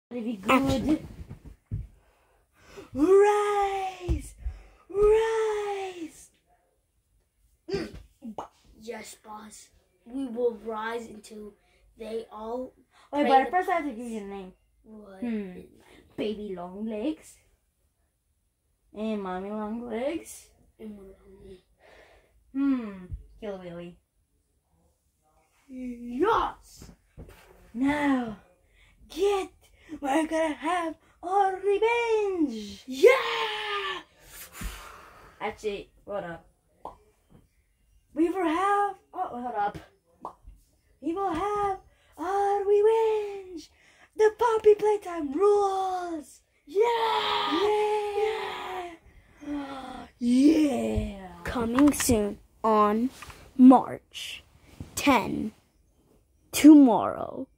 Very good. Rise! Rise! Yes, boss. We will rise until they all... Wait, but first I have to give you a name. What? Baby long legs. And mommy long legs. And what about me? Kill Willy. Yes! Now, we're gonna have our revenge! Yeah! Actually, hold up. We will have, hold up. We will have our revenge! The puppy playtime rules! Yeah! Yeah! Yeah! Coming soon on March 10, tomorrow.